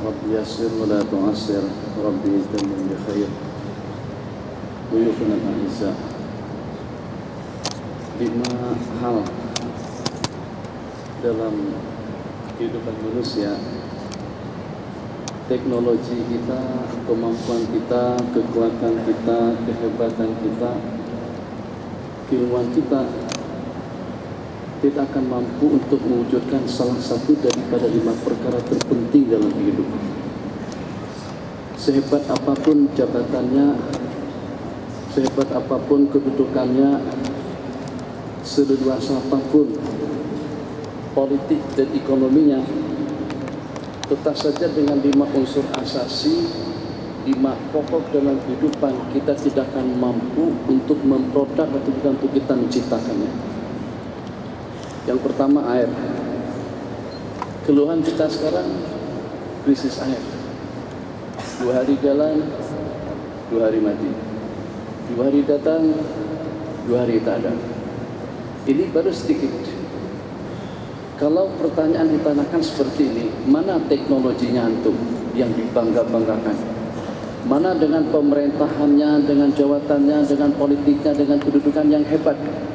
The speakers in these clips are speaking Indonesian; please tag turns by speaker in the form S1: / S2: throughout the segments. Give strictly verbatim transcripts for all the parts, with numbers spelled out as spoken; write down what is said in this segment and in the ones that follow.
S1: Rabbi yassir wa la tu'assir, Rabbi izdilni bi khair. Buyufna al-a'izza, lima hal dalam kehidupan manusia, teknologi kita, kemampuan kita, kekuatan kita, kehebatan kita, keilmuan kita tidak akan mampu untuk mewujudkan salah satu daripada lima perkara terpenting dalam kehidupan. Sehebat apapun jabatannya, sehebat apapun kedudukannya, seleluasa apapun politik dan ekonominya, tetap saja dengan lima unsur asasi, lima pokok dalam kehidupan, kita tidak akan mampu untuk memproduk atau untuk kita menciptakannya. Yang pertama, air. Keluhan kita sekarang krisis air. Dua hari jalan, dua hari mati. Dua hari datang, dua hari tak ada. Ini baru sedikit. Kalau pertanyaan ditanyakan seperti ini, mana teknologinya antum yang dibangga-banggakan? Mana dengan pemerintahannya, dengan jawatannya, dengan politiknya, dengan kedudukan yang hebat?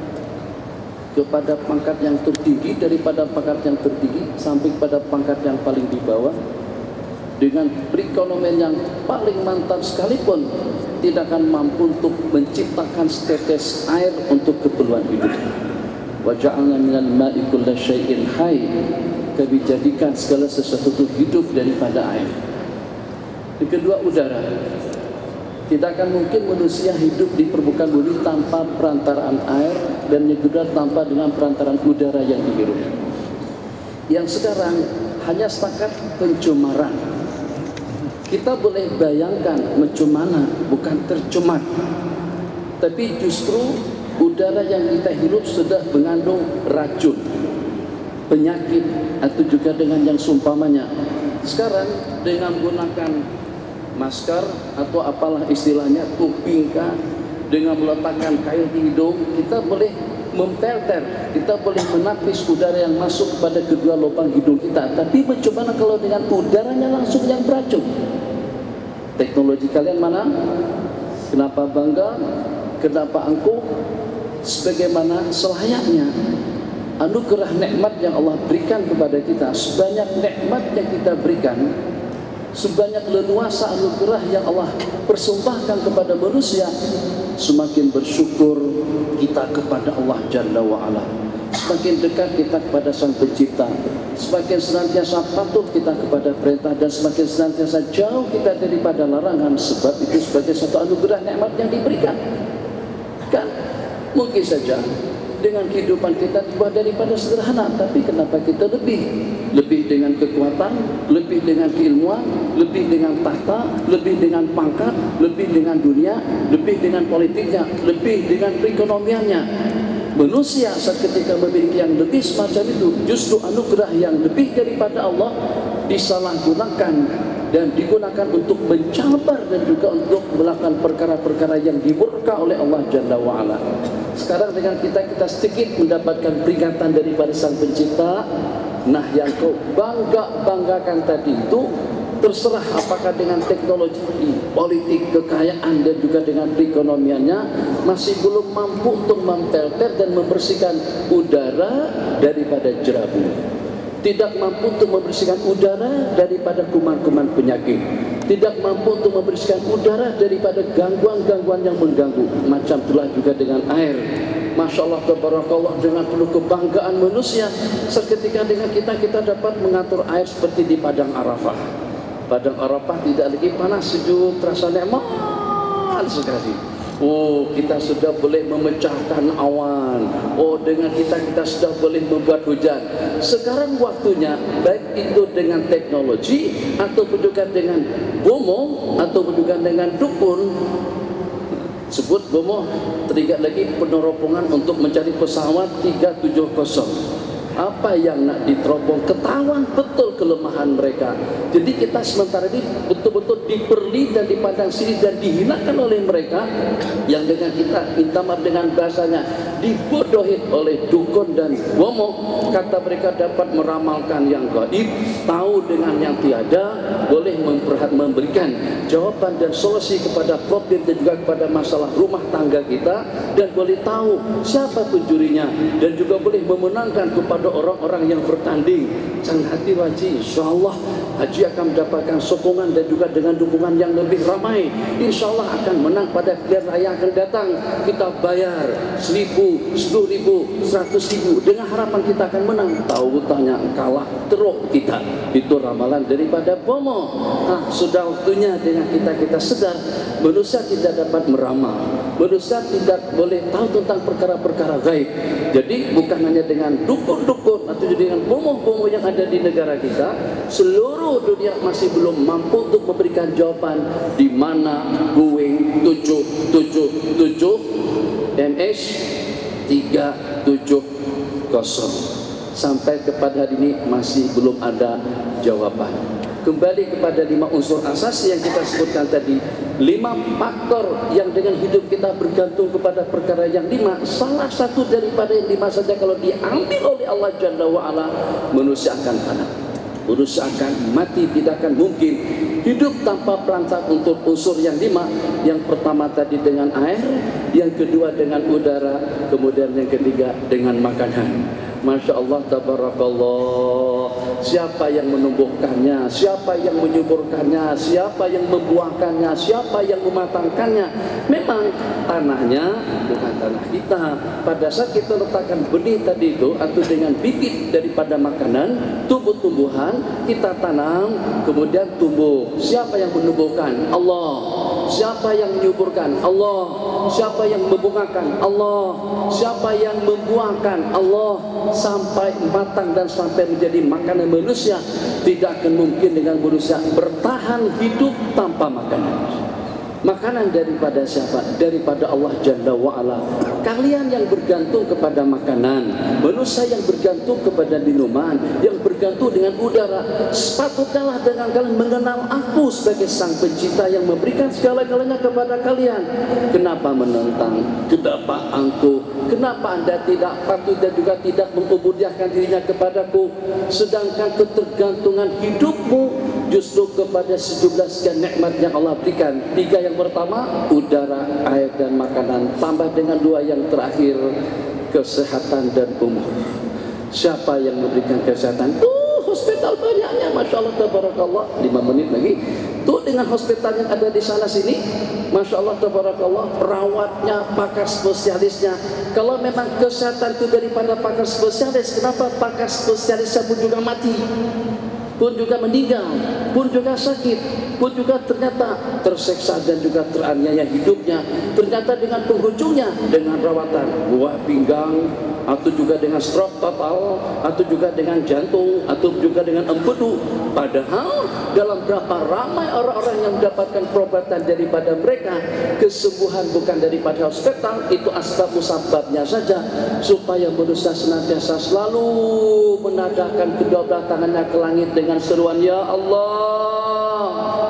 S1: Kepada pangkat yang tertinggi, daripada pangkat yang tertinggi sampai pada pangkat yang paling di bawah, dengan perekonomian yang paling mantap sekalipun tidak akan mampu untuk menciptakan setetes air untuk keperluan hidup. Wa ja'alna minal ma'i kulla syai'in hayy, kami jadikan segala sesuatu itu hidup daripada air. Yang kedua, udara. Tidak akan mungkin manusia hidup di permukaan bumi tanpa perantaraan air, dan yang kedua tanpa dengan perantaraan udara yang dihirup. Yang sekarang hanya setakat pencemaran. Kita boleh bayangkan mencemana, bukan tercemar. Tapi justru udara yang kita hirup sudah mengandung racun, penyakit, atau juga dengan yang seumpamanya. Sekarang dengan menggunakan masker atau apalah istilahnya, kupingka, dengan meletakkan kain di hidung, kita boleh memfilter, kita boleh menapis udara yang masuk kepada kedua lubang hidung kita. Tapi bagaimana kalau dengan udaranya langsung yang beracun? Teknologi kalian mana? Kenapa bangga? Kenapa angkuh? Sebagaimana selayaknya anugerah nikmat yang Allah berikan kepada kita, sebanyak nikmat yang kita berikan, sebanyak leluasa anugerah yang Allah persembahkan kepada manusia, semakin bersyukur kita kepada Allah Jalla wa'ala, semakin dekat kita kepada Sang Pencipta, semakin senantiasa patuh kita kepada perintah, dan semakin senantiasa jauh kita daripada larangan. Sebab itu sebagai satu anugerah nikmat yang diberikan. Kan mungkin saja dengan kehidupan kita dibuat daripada sederhana, tapi kenapa kita lebih lebih dengan kekuatan, lebih dengan keilmuan, lebih dengan tahta, lebih dengan pangkat, lebih dengan dunia, lebih dengan politiknya, lebih dengan perekonomiannya. Manusia saat ketika memiliki yang lebih semacam itu, justru anugerah yang lebih daripada Allah disalahgunakan dan digunakan untuk mencabar dan juga untuk melakukan perkara-perkara yang dimurka oleh Allah Jalla wa'ala. Sekarang dengan kita kita sedikit mendapatkan peringatan daripada Sang Pencipta. Nah, yang kau bangga-banggakan tadi itu, terserah apakah dengan teknologi, politik, kekayaan, dan juga dengan perekonomiannya, masih belum mampu untuk memfilter dan membersihkan udara daripada jerawat. Tidak mampu untuk membersihkan udara daripada kuman-kuman penyakit. Tidak mampu untuk membersihkan udara daripada gangguan-gangguan yang mengganggu. Macam itulah juga dengan air. Masya Allah, tabarakallah, dengan penuh kebanggaan manusia, seketika dengan kita kita dapat mengatur air seperti di Padang Arafah. Padang Arafah tidak lagi panas, sejuk, terasa nikmat sekali. Oh, kita sudah boleh memecahkan awan. Oh, dengan kita kita sudah boleh membuat hujan. Sekarang waktunya, baik itu dengan teknologi ataupun juga dengan bomo ataupun juga dengan dukun. Sebut bomo, teringat lagi peneropongan untuk mencari pesawat tiga tujuh nol. apa yang nak diterobong, ketahuan betul kelemahan mereka. Jadi kita sementara ini betul-betul diperli dan dipandang sini dan dihinakan oleh mereka yang dengan kita minta maaf dengan bahasanya dibodohin oleh dukun dan bomo. Kata mereka dapat meramalkan yang gaib, tahu dengan yang tiada, boleh memperhat memberikan jawaban dan solusi kepada problem dan juga kepada masalah rumah tangga kita, dan boleh tahu siapa pencurinya, dan juga boleh memenangkan kepada orang-orang yang bertanding. Jangan hati waji, insyaallah haji akan mendapatkan sokongan dan juga dengan dukungan yang lebih ramai. Insyaallah akan menang pada pilihan raya akan datang. Kita bayar seribu, sepuluh ribu, seratus ribu dengan harapan kita akan menang. Tahu tanya kalah teruk kita. Itu ramalan daripada bomo. Nah, sudah waktunya dengan kita kita sedar manusia tidak dapat meramal. Manusia tidak boleh tahu tentang perkara-perkara gaib. Jadi bukan hanya dengan dukun-dukun atau dengan bomo-bomo yang ada di negara kita, seluruh dunia masih belum mampu untuk memberikan jawaban di mana Boeing tujuh tujuh tujuh M H tiga tujuh nol. Sampai kepada hari ini masih belum ada jawaban. Kembali kepada lima unsur asasi yang kita sebutkan tadi, lima faktor yang dengan hidup kita bergantung kepada perkara yang lima. Salah satu daripada yang lima saja kalau diambil oleh Allah Jalla wa'ala, manusia akan fana, manusia akan mati, tidak akan mungkin hidup tanpa perangkat untuk unsur yang lima. Yang pertama tadi dengan air, yang kedua dengan udara, kemudian yang ketiga dengan makanan. Masya Allah, tabarakallah. Siapa yang menumbuhkannya, siapa yang menyuburkannya, siapa yang membuahkannya, siapa yang mematangkannya. Memang tanahnya bukan tanah kita. Pada saat kita letakkan benih tadi itu atau dengan bibit daripada makanan, tumbuh-tumbuhan kita tanam, kemudian tumbuh. Siapa yang menumbuhkan? Allah. Siapa yang menyuburkan? Allah. Siapa yang membungakan? Allah. Siapa yang membuahkan? Allah. Sampai matang dan sampai menjadi makanan manusia. Tidak akan mungkin dengan manusia bertahan hidup tanpa makanan. Makanan daripada siapa? Daripada Allah Jalla wa'ala. Kalian yang bergantung kepada makanan, manusia yang bergantung kepada minuman, yang bergantung dengan udara, sepatutnya dengan kalian mengenal aku sebagai sang pencipta yang memberikan segala-galanya kepada kalian. Kenapa menentang? Kenapa angkuh? Kenapa anda tidak patuh dan juga tidak mengubudiahkan dirinya kepadaku? Sedangkan ketergantungan hidupmu justru kepada sejumlah sekian nikmat yang Allah berikan. Tiga yang pertama, udara, air dan makanan. Tambah dengan dua yang terakhir, kesehatan dan umur. Siapa yang memberikan kesehatan? Tuh hospital banyaknya, Masya Allah, tabarakallah. Lima menit lagi. Tuh dengan hospital yang ada di sana sini, Masya Allah, tabarakallah. Perawatnya, pakar spesialisnya. Kalau memang kesehatan itu daripada pakar spesialis, kenapa pakar spesialisnya pun juga mati, pun juga meninggal, pun juga sakit, pun juga ternyata terseksa dan juga teraniaya hidupnya. Ternyata dengan penghujungnya dengan rawatan buah pinggang, atau juga dengan stroke total, atau juga dengan jantung, atau juga dengan empedu. Padahal dalam berapa ramai orang-orang yang mendapatkan perobatan daripada mereka, kesembuhan bukan daripada hospital, itu asbab musababnya saja, supaya manusia senantiasa selalu menadahkan kedua belah tangannya ke langit dengan seruan Ya Allah.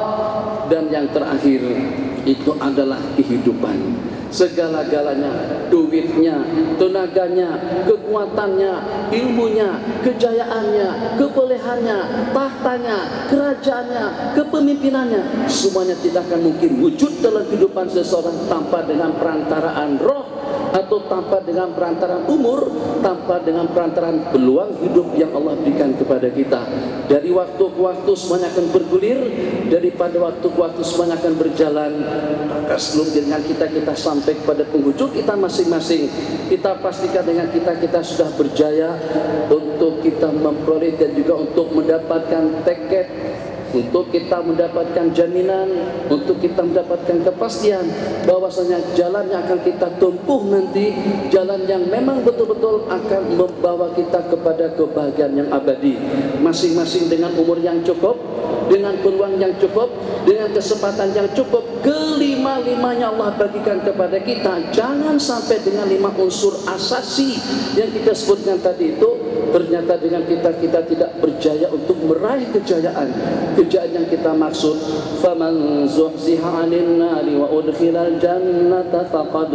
S1: Dan yang terakhir itu adalah kehidupan. Segala-galanya, duitnya, tenaganya, kekuatannya, ilmunya, kejayaannya, kebolehannya, tahtanya, kerajaannya, kepemimpinannya, semuanya tidak akan mungkin wujud dalam kehidupan seseorang tanpa dengan perantaraan roh, atau tanpa dengan perantaraan umur, tanpa dengan perantaraan peluang hidup yang Allah berikan kepada kita. Dari waktu ke waktu semuanya akan bergulir, daripada waktu ke waktu semuanya akan berjalan. Maka sebelum dengan kita kita sampai kepada penghujung kita masing-masing, kita pastikan dengan kita kita sudah berjaya untuk kita memperoleh dan juga untuk mendapatkan tiket, untuk kita mendapatkan jaminan, untuk kita mendapatkan kepastian bahwasanya jalan yang akan kita tempuh nanti, jalan yang memang betul-betul akan membawa kita kepada kebahagiaan yang abadi. Masing-masing dengan umur yang cukup, dengan peluang yang cukup, dengan kesempatan yang cukup, kelima-limanya Allah bagikan kepada kita. Jangan sampai dengan lima unsur asasi yang kita sebutkan tadi itu ternyata dengan kita kita tidak berjaya untuk meraih kejayaan kejayaan yang kita maksud. Faman zuhziha 'anil nari wa udkhilal jannata faqad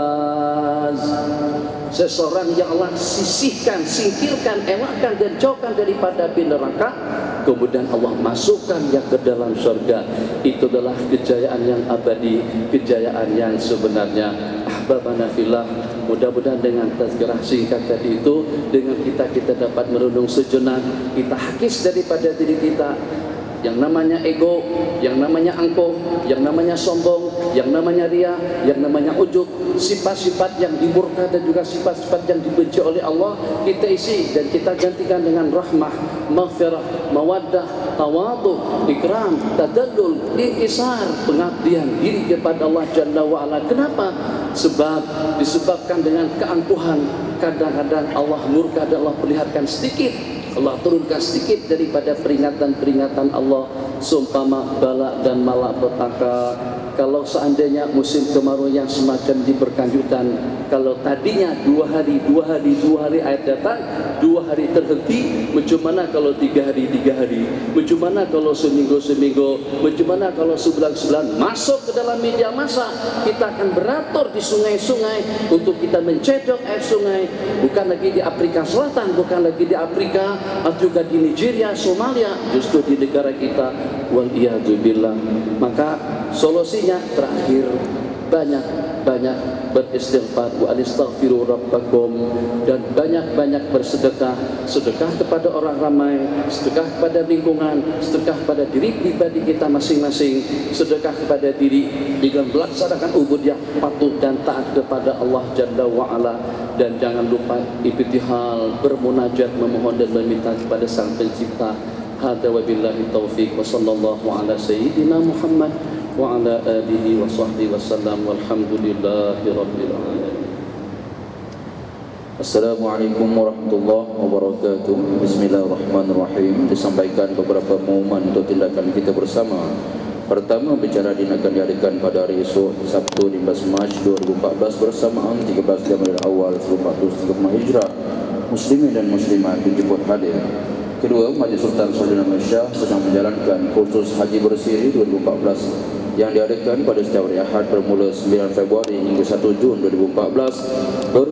S1: faz. Seseorang yang Allah sisihkan, singkirkan, elakkan dan jauhkan daripada api neraka, kemudian Allah masukkan yang ke dalam surga, itu adalah kejayaan yang abadi, kejayaan yang sebenarnya. Ahbabana fillah, mudah-mudahan dengan tazkirah singkat tadi itu, dengan kita kita dapat merenung sejenak, kita hakis daripada diri kita yang namanya ego, yang namanya angkuh, yang namanya sombong, yang namanya ria, yang namanya ujub, sifat-sifat yang dimurka dan juga sifat-sifat yang dibenci oleh Allah, kita isi dan kita gantikan dengan rahmah, maghfirah, mawaddah, tawadhu, ikram, tadallul, inkisar, pengabdian diri kepada Allah Jalla wa'ala. Kenapa? Sebab disebabkan dengan keangkuhan, kadang-kadang Allah murka dan Allah perlihatkan sedikit, Allah turunkan sedikit daripada peringatan-peringatan Allah, seumpama bala dan malapetaka. Kalau seandainya musim kemarau yang semacam di berkanjutan, kalau tadinya dua hari, dua hari, dua hari air datang, dua hari terhenti, macam mana kalau tiga hari, tiga hari, macam mana kalau seminggu, seminggu, macam mana kalau sebulan, sebulan, masuk ke dalam media massa, kita akan beratur di sungai-sungai untuk kita mencedok air sungai, bukan lagi di Afrika Selatan, bukan lagi di Afrika, atau juga di Nigeria, Somalia, justru di negara kita, wal iyadu billah. Maka solusinya terakhir, banyak-banyak beristighfar, wa anistaghfiru rabbakum, dan banyak-banyak bersedekah, sedekah kepada orang ramai, sedekah kepada lingkungan, sedekah kepada diri pribadi kita masing-masing, sedekah kepada diri dengan melaksanakan ubudiyah patuh dan taat kepada Allah Jalla wa'ala. Dan jangan lupa ibtihal, bermunajat, memohon dan meminta kepada Sang Pencipta. Hadza wa billahi taufiq wa sallallahu ala sayyidina Muhammad wa ala alihi wa sahbihi wasallam walhamdulillahi rabbil alamin.
S2: Assalamualaikum warahmatullahi wabarakatuh. Bismillahirrahmanirrahim. Disampaikan beberapa pengumuman untuk tindakan kita bersama. Pertama, bicara din akan diadakan pada hari esok Sabtu lima belas Mac dua ribu empat belas bersamaan tiga belas Rabiul Awal seribu empat ratus tiga puluh lima Hijrah. Muslimin dan muslimat dijemput hadir. Kedua, Majlis Sultan Saudi Malaysia sedang menjalankan kursus Haji Bersiri dua ribu empat belas yang diadakan pada setiap hari Ahad bermula sembilan Februari hingga satu Jun dua ribu empat belas.